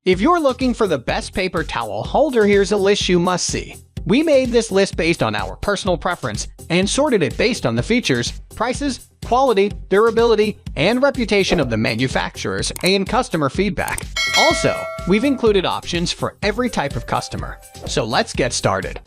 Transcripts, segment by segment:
If you're looking for the best paper towel holder, here's a list you must see. We made this list based on our personal preference and sorted it based on the features, prices, quality, durability, and reputation of the manufacturers and customer feedback. Also, we've included options for every type of customer. So let's get started.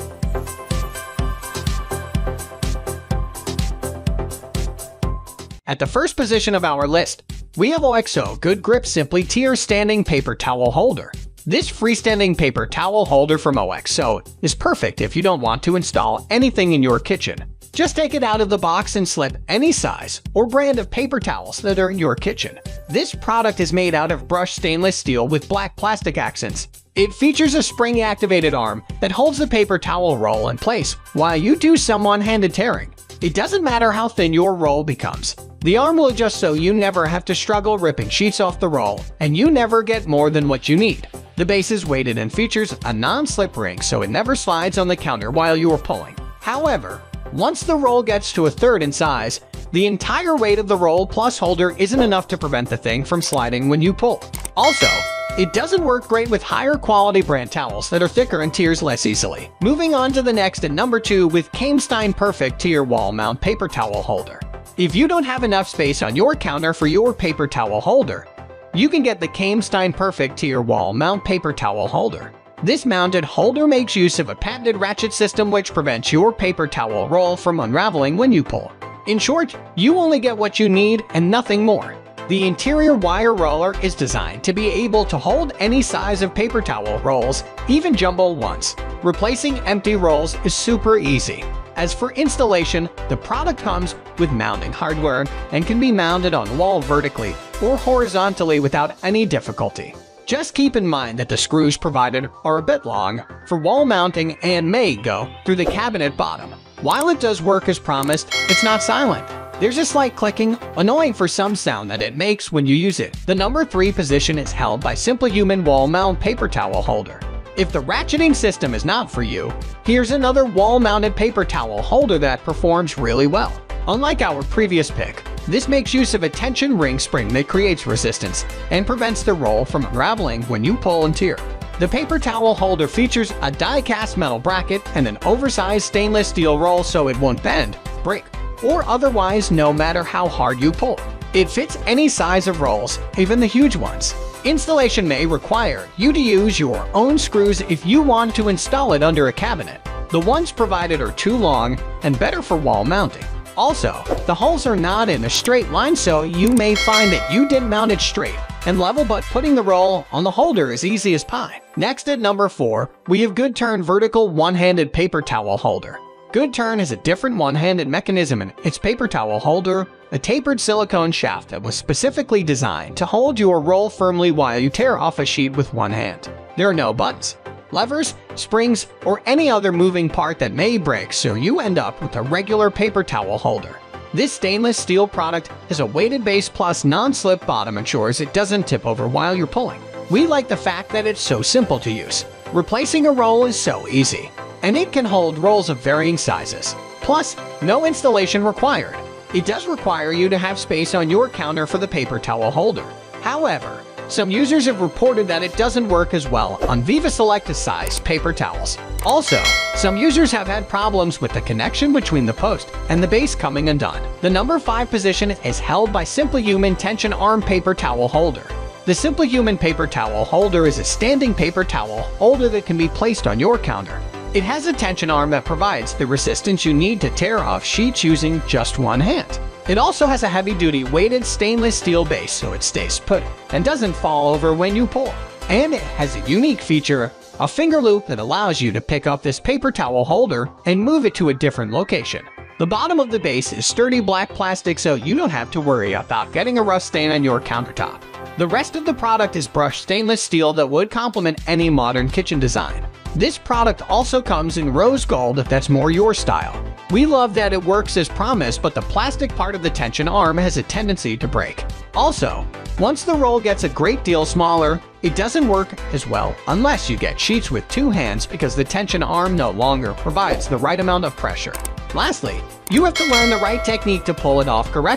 At the first position of our list, we have OXO Good Grip Simply Tier Standing Paper Towel Holder. This freestanding paper towel holder from OXO is perfect if you don't want to install anything in your kitchen. Just take it out of the box and slip any size or brand of paper towels that are in your kitchen. This product is made out of brushed stainless steel with black plastic accents. It features a spring-activated arm that holds the paper towel roll in place while you do some one-handed tearing. It doesn't matter how thin your roll becomes. The arm will adjust so you never have to struggle ripping sheets off the roll, and you never get more than what you need. The base is weighted and features a non-slip ring so it never slides on the counter while you are pulling. However, once the roll gets to a third in size, the entire weight of the roll plus holder isn't enough to prevent the thing from sliding when you pull. Also, it doesn't work great with higher quality brand towels that are thicker and tears less easily. Moving on to the next at number 2 with Kamstein Perfect Tier Wall Mount Paper Towel Holder. If you don't have enough space on your counter for your paper towel holder, you can get the Kamstein Perfect Tier Wall Mount Paper Towel Holder. This mounted holder makes use of a patented ratchet system which prevents your paper towel roll from unraveling when you pull. In short, you only get what you need and nothing more. The interior wire roller is designed to be able to hold any size of paper towel rolls, even jumbo ones. Replacing empty rolls is super easy. As for installation, the product comes with mounting hardware and can be mounted on the wall vertically or horizontally without any difficulty. Just keep in mind that the screws provided are a bit long for wall mounting and may go through the cabinet bottom. While it does work as promised, it's not silent. There's a slight clicking, annoying for some sound that it makes when you use it. The number 3 position is held by Simply Human Wall Mount Paper Towel Holder. If the ratcheting system is not for you, here's another wall-mounted paper towel holder that performs really well. Unlike our previous pick, this makes use of a tension ring spring that creates resistance and prevents the roll from unraveling when you pull and tear. The paper towel holder features a die-cast metal bracket and an oversized stainless steel roll so it won't bend, break, or otherwise no matter how hard you pull. It fits any size of rolls, even the huge ones. Installation may require you to use your own screws if you want to install it under a cabinet. The ones provided are too long and better for wall mounting. Also, the holes are not in a straight line so you may find that you didn't mount it straight and level, but putting the roll on the holder is easy as pie. Next at number 4, we have Good Turn Vertical One-Handed Paper Towel Holder. Good Turn has a different one-handed mechanism in its paper towel holder, a tapered silicone shaft that was specifically designed to hold your roll firmly while you tear off a sheet with one hand. There are no buttons, levers, springs, or any other moving part that may break, so you end up with a regular paper towel holder. This stainless steel product has a weighted base plus non-slip bottom, ensures it doesn't tip over while you're pulling. We like the fact that it's so simple to use. Replacing a roll is so easy, and it can hold rolls of varying sizes. Plus, no installation required. It does require you to have space on your counter for the paper towel holder. However, some users have reported that it doesn't work as well on Viva Select size paper towels. Also, some users have had problems with the connection between the post and the base coming undone. The number 5 position is held by Simply Human Tension Arm Paper Towel Holder. The Simply Human Paper Towel Holder is a standing paper towel holder that can be placed on your counter. It has a tension arm that provides the resistance you need to tear off sheets using just one hand. It also has a heavy-duty weighted stainless steel base so it stays put and doesn't fall over when you pull. And it has a unique feature, a finger loop that allows you to pick up this paper towel holder and move it to a different location. The bottom of the base is sturdy black plastic so you don't have to worry about getting a rust stain on your countertop. The rest of the product is brushed stainless steel that would complement any modern kitchen design. This product also comes in rose gold if that's more your style. We love that it works as promised, but the plastic part of the tension arm has a tendency to break. Also, once the roll gets a great deal smaller, it doesn't work as well unless you get sheets with 2 hands because the tension arm no longer provides the right amount of pressure. Lastly, you have to learn the right technique to pull it off correctly,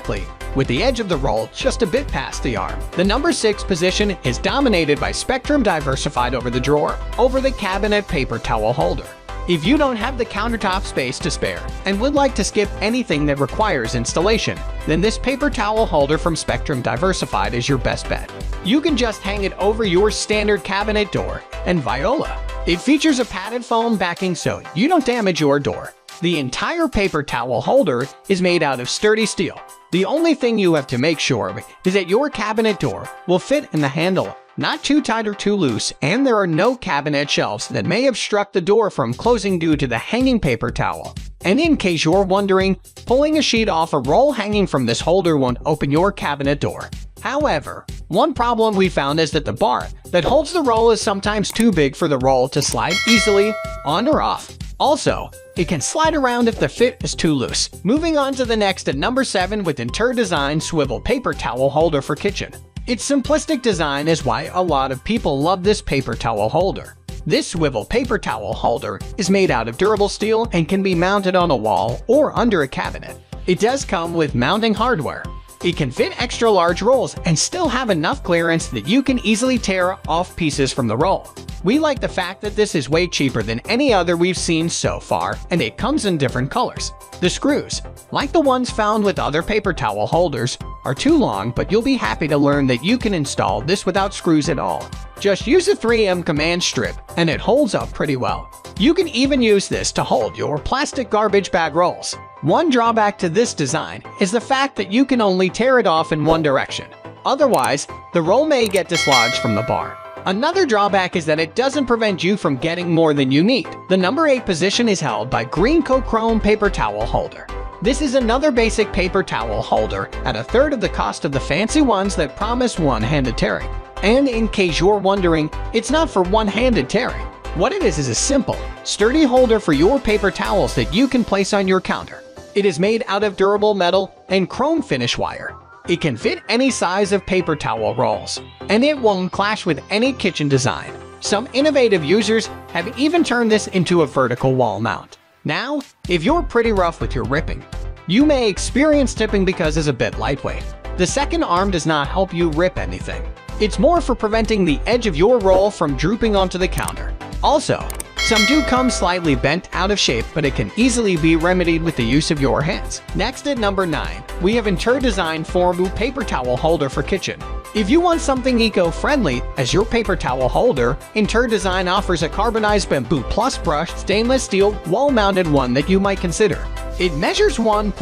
with the edge of the roll just a bit past the arm. The number 6 position is dominated by Spectrum Diversified over the drawer, over the cabinet paper towel holder. If you don't have the countertop space to spare and would like to skip anything that requires installation, then this paper towel holder from Spectrum Diversified is your best bet. You can just hang it over your standard cabinet door and Viola. It features a padded foam backing so you don't damage your door. The entire paper towel holder is made out of sturdy steel. The only thing you have to make sure of is that your cabinet door will fit in the handle, not too tight or too loose, and there are no cabinet shelves that may obstruct the door from closing due to the hanging paper towel. And in case you're wondering, pulling a sheet off a roll hanging from this holder won't open your cabinet door. However, one problem we found is that the bar that holds the roll is sometimes too big for the roll to slide easily on or off. Also, it can slide around if the fit is too loose. Moving on to the next at number 7 with Inter Design Swivel Paper Towel Holder for Kitchen. Its simplistic design is why a lot of people love this paper towel holder. This swivel paper towel holder is made out of durable steel and can be mounted on a wall or under a cabinet. It does come with mounting hardware. It can fit extra large rolls and still have enough clearance that you can easily tear off pieces from the roll. We like the fact that this is way cheaper than any other we've seen so far, and it comes in different colors. The screws, like the ones found with other paper towel holders, are too long, but you'll be happy to learn that you can install this without screws at all. Just use a 3M command strip and it holds up pretty well. You can even use this to hold your plastic garbage bag rolls. One drawback to this design is the fact that you can only tear it off in one direction. Otherwise, the roll may get dislodged from the bar. Another drawback is that it doesn't prevent you from getting more than you need. The number 8 position is held by Greenco Chrome Paper Towel Holder. This is another basic paper towel holder at a third of the cost of the fancy ones that promise one-handed tearing. And in case you're wondering, it's not for one-handed tearing. What it is a simple, sturdy holder for your paper towels that you can place on your counter. It is made out of durable metal and chrome finish wire. It can fit any size of paper towel rolls, and it won't clash with any kitchen design. Some innovative users have even turned this into a vertical wall mount. Now, if you're pretty rough with your ripping, you may experience tipping because it's a bit lightweight. The second arm does not help you rip anything. It's more for preventing the edge of your roll from drooping onto the counter. Also, some do come slightly bent out of shape, but it can easily be remedied with the use of your hands. Next at number 9, we have Inter Design Formu Paper Towel Holder for Kitchen. If you want something eco-friendly as your paper towel holder, Inter Design offers a carbonized bamboo plus brushed stainless steel wall-mounted one that you might consider. It measures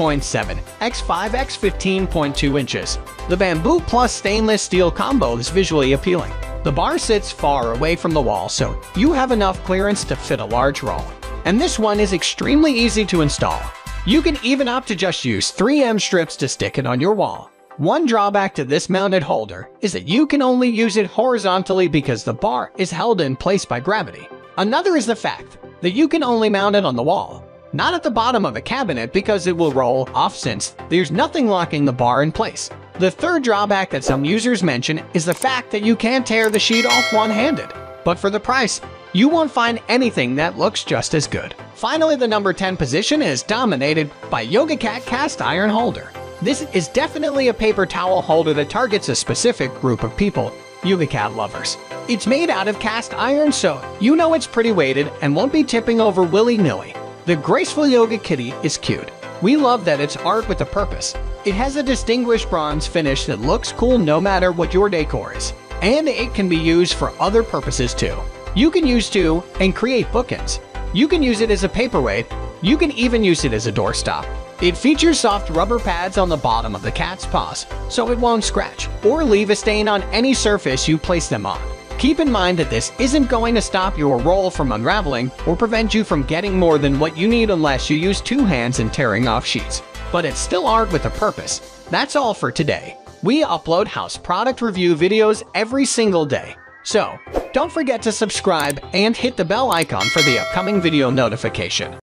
1.7 x 5 x 15.2 inches. The bamboo plus stainless steel combo is visually appealing. The bar sits far away from the wall, so you have enough clearance to fit a large roll. And this one is extremely easy to install. You can even opt to just use 3M strips to stick it on your wall. One drawback to this mounted holder is that you can only use it horizontally because the bar is held in place by gravity. Another is the fact that you can only mount it on the wall, not at the bottom of a cabinet, because it will roll off since there's nothing locking the bar in place. The third drawback that some users mention is the fact that you can't tear the sheet off one-handed. But for the price, you won't find anything that looks just as good. Finally, the number 10 position is dominated by YogaCat Cast Iron Holder. This is definitely a paper towel holder that targets a specific group of people, YogaCat lovers. It's made out of cast iron, so you know it's pretty weighted and won't be tipping over willy-nilly. The graceful yoga kitty is cute. We love that it's art with a purpose. It has a distinguished bronze finish that looks cool no matter what your decor is. And it can be used for other purposes too. You can use it and create bookends. You can use it as a paperweight. You can even use it as a doorstop. It features soft rubber pads on the bottom of the cat's paws, so it won't scratch or leave a stain on any surface you place them on. Keep in mind that this isn't going to stop your roll from unraveling or prevent you from getting more than what you need unless you use 2 hands and tearing off sheets. But it's still art with a purpose. That's all for today. We upload house product review videos every single day. So, don't forget to subscribe and hit the bell icon for the upcoming video notification.